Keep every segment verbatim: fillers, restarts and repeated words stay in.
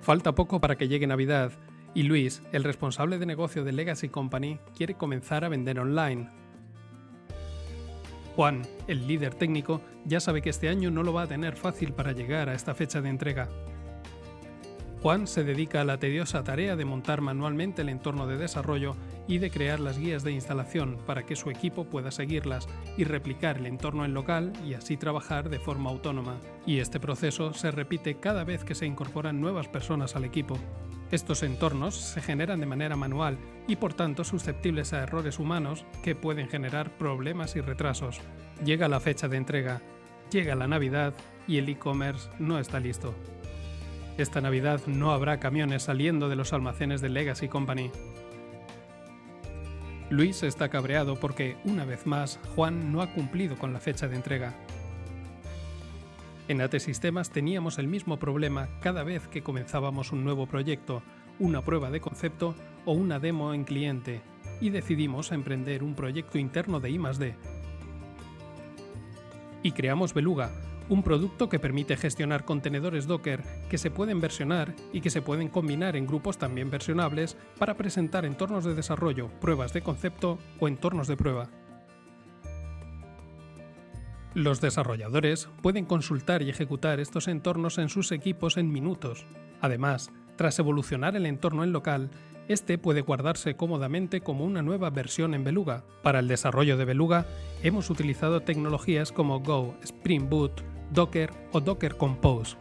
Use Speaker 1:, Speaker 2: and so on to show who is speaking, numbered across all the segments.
Speaker 1: Falta poco para que llegue Navidad, y Luis, el responsable de negocio de Legacy Company, quiere comenzar a vender online. Juan, el líder técnico, ya sabe que este año no lo va a tener fácil para llegar a esta fecha de entrega. Juan se dedica a la tediosa tarea de montar manualmente el entorno de desarrollo y de crear las guías de instalación para que su equipo pueda seguirlas y replicar el entorno en local y así trabajar de forma autónoma. Y este proceso se repite cada vez que se incorporan nuevas personas al equipo. Estos entornos se generan de manera manual y por tanto susceptibles a errores humanos que pueden generar problemas y retrasos. Llega la fecha de entrega, llega la Navidad y el e-commerce no está listo. Esta Navidad no habrá camiones saliendo de los almacenes de Legacy Company. Luis está cabreado porque, una vez más, Juan no ha cumplido con la fecha de entrega. En A T Sistemas teníamos el mismo problema cada vez que comenzábamos un nuevo proyecto, una prueba de concepto o una demo en cliente, y decidimos emprender un proyecto interno de I más D. Y creamos Beluga, un producto que permite gestionar contenedores Docker que se pueden versionar y que se pueden combinar en grupos también versionables para presentar entornos de desarrollo, pruebas de concepto o entornos de prueba. Los desarrolladores pueden consultar y ejecutar estos entornos en sus equipos en minutos. Además, tras evolucionar el entorno en local, este puede guardarse cómodamente como una nueva versión en Beluga. Para el desarrollo de Beluga, hemos utilizado tecnologías como Go, Spring Boot, Docker o Docker Compose.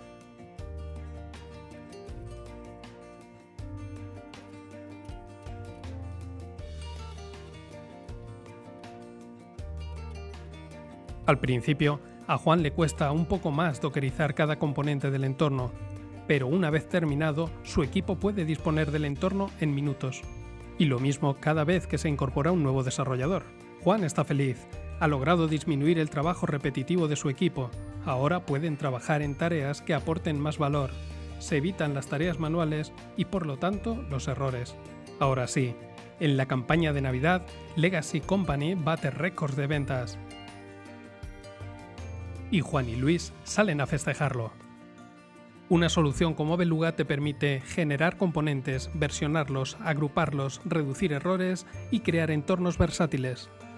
Speaker 1: Al principio, a Juan le cuesta un poco más dockerizar cada componente del entorno, pero una vez terminado, su equipo puede disponer del entorno en minutos. Y lo mismo cada vez que se incorpora un nuevo desarrollador. Juan está feliz, ha logrado disminuir el trabajo repetitivo de su equipo. Ahora pueden trabajar en tareas que aporten más valor, se evitan las tareas manuales y por lo tanto los errores. Ahora sí, en la campaña de Navidad, Legacy Company bate récords de ventas. Y Juan y Luis salen a festejarlo. Una solución como Beluga te permite generar componentes, versionarlos, agruparlos, reducir errores y crear entornos versátiles.